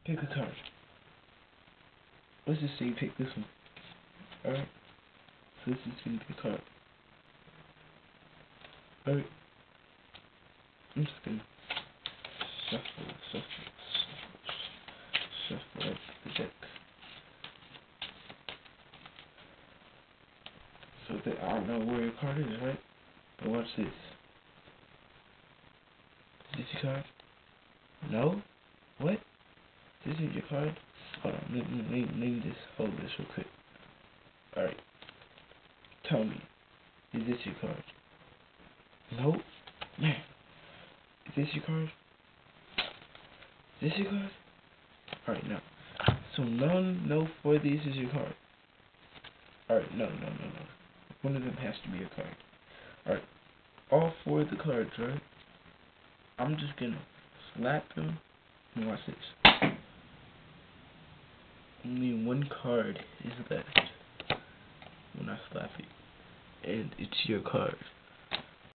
Pick a card. Let's just say you pick this one. Alright? So this is gonna be a card. Alright? I'm just gonna shuffle up the deck. So that I don't know where your card is, right? But watch this. Is this your card? No? What? This is your card? Hold on, let me just hold this real quick. Alright. Tell me. Is this your card? No? Man. Is this your card? Is this your card? Alright, no. So no four of these is your card. Alright, no. One of them has to be a card. Alright. All four of the cards, right? I'm just gonna slap them and watch this. Only one card is left when I slap it. And it's your card.